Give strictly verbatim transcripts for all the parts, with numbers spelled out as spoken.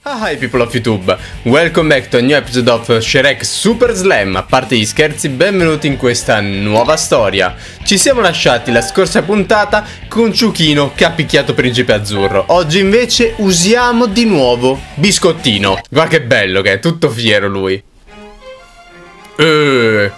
Hi people of YouTube, welcome back to a new episode of Shrek Super Slam. A parte gli scherzi, benvenuti in questa nuova storia. Ci siamo lasciati la scorsa puntata con Ciuchino che ha picchiato Principe Azzurro. Oggi invece usiamo di nuovo Biscottino. Guarda che bello che è, tutto fiero lui. Eh.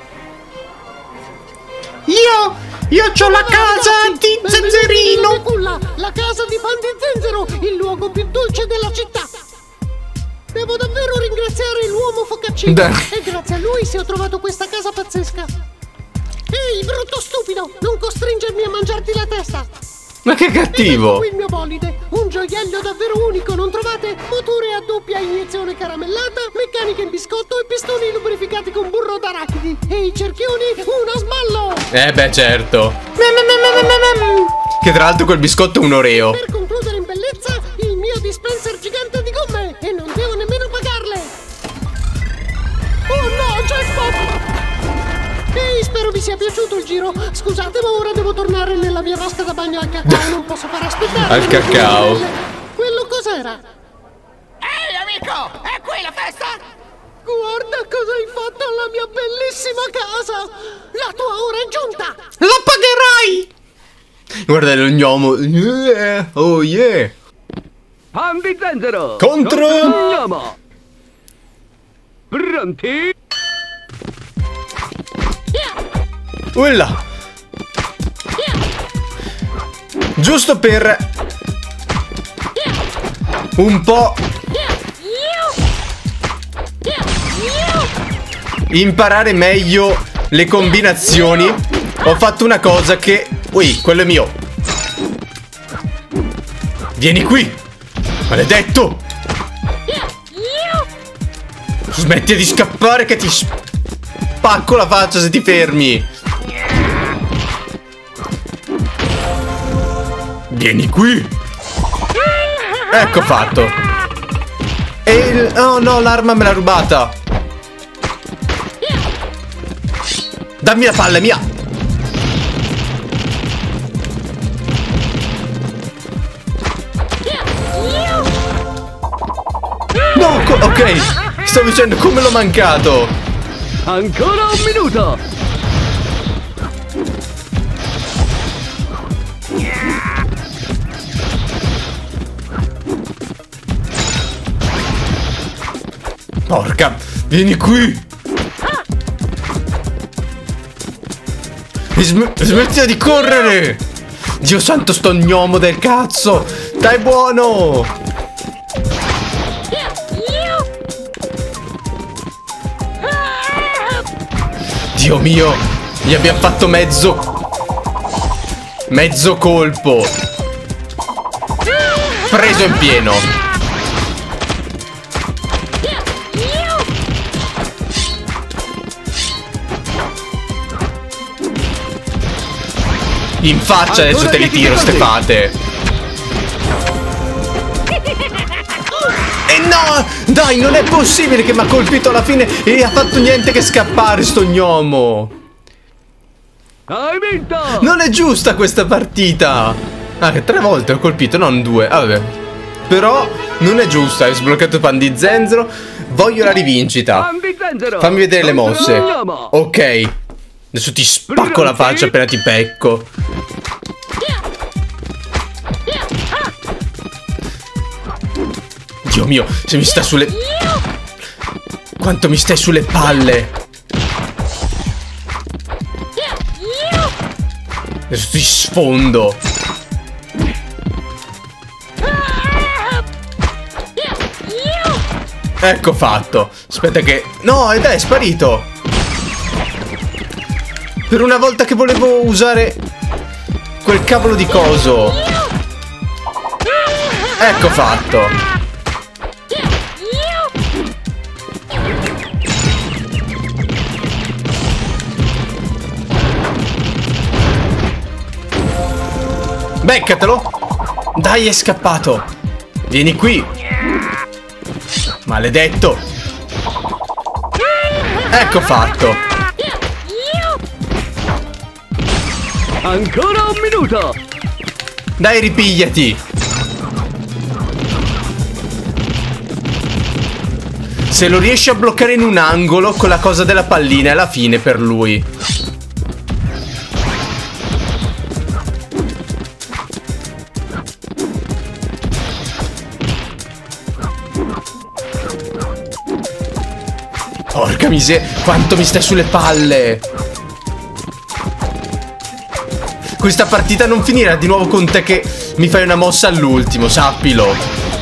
Io, io c'ho la casa di Zenzerino. La casa di Pan di Zenzero, il luogo più dolce della città. Devo davvero ringraziare l'uomo focaccino. E grazie a lui se ho trovato questa casa pazzesca. Ehi, brutto stupido, non costringermi a mangiarti la testa. Ma che cattivo! Ecco qui il mio bolide, un gioiello davvero unico, non trovate? Motore a doppia iniezione caramellata, meccanica in biscotto e pistoni lubrificati con burro d'arachidi. E i cerchioni, uno sballo! Eh beh, certo. Che tra l'altro quel biscotto è un Oreo. Per concludere in bellezza, il mio dispenser gigante di gomme e non devo nemmeno pagarle. Oh no, jackpot! Ehi, spero vi sia piaciuto il giro. Scusate, ma ora devo tornare nella mia vasca da bagno al cacao. Non posso far aspettare. Al cacao. Quello cos'era? Ehi amico, è qui la festa? Guarda cosa hai fatto alla mia bellissima casa. La tua ora è giunta. La pagherai. Guarda lo gnomo. Yeah. Oh yeah. Pan di Zenzero Contro gnomo. Pronti? Ulla. Giusto per un po' imparare meglio le combinazioni, ho fatto una cosa che... Ui, quello è mio. Vieni qui, maledetto. Smetti di scappare che ti spacco la faccia se ti fermi. Vieni qui. Ecco fatto. E il... Oh no, l'arma me l'ha rubata. Dammi la palla, è mia. No, ok. Stavo dicendo come l'ho mancato. Ancora un minuto. Porca, vieni qui. Sm Smettila di correre. Dio santo, sto gnomo del cazzo. Dai, buono. Dio mio, gli abbiamo fatto mezzo Mezzo colpo. Preso in pieno. In faccia adesso te li tiro ste fate. E no! Dai, non è possibile che mi ha colpito alla fine e ha fatto niente che scappare sto gnomo. Hai vinto! Non è giusta questa partita. Ah, che tre volte ho colpito, non due. Ah, vabbè. Però non è giusta. Hai sbloccato Pan di Zenzero. Voglio la rivincita. Pan di Zenzero. Fammi vedere le mosse. Ok. Adesso ti spacco la faccia appena ti pecco. Dio mio, se mi sta sulle... Quanto mi stai sulle palle. Adesso ti sfondo. Ecco fatto. Aspetta che... No, ed è sparito. Per una volta che volevo usare quel cavolo di coso. Ecco fatto. Beccatelo. Dai, è scappato. Vieni qui. Maledetto. Ecco fatto. Ancora un minuto. Dai, ripigliati. Se lo riesci a bloccare in un angolo con la cosa della pallina è la fine per lui. Porca miseria, quanto mi stai sulle palle. Questa partita non finirà di nuovo con te che mi fai una mossa all'ultimo, sappilo.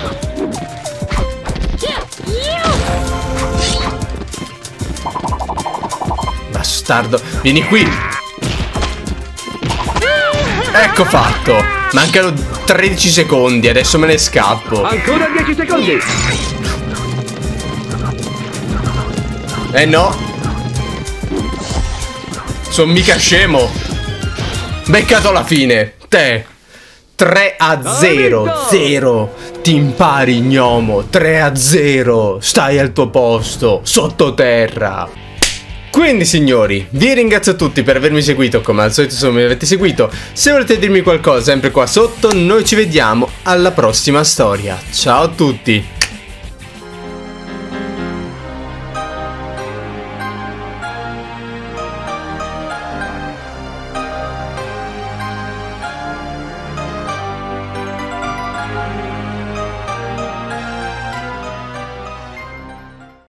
Bastardo, vieni qui. Ecco fatto. Mancano tredici secondi, adesso me ne scappo. Ancora dieci secondi. Eh no. Sono mica scemo. Beccato alla fine. Te. tre a zero. zero. Ti impari, gnomo. tre a zero. Stai al tuo posto. Sottoterra. Quindi signori, vi ringrazio a tutti per avermi seguito. Come al solito, se mi avete seguito, se volete dirmi qualcosa sempre qua sotto, noi ci vediamo alla prossima storia. Ciao a tutti.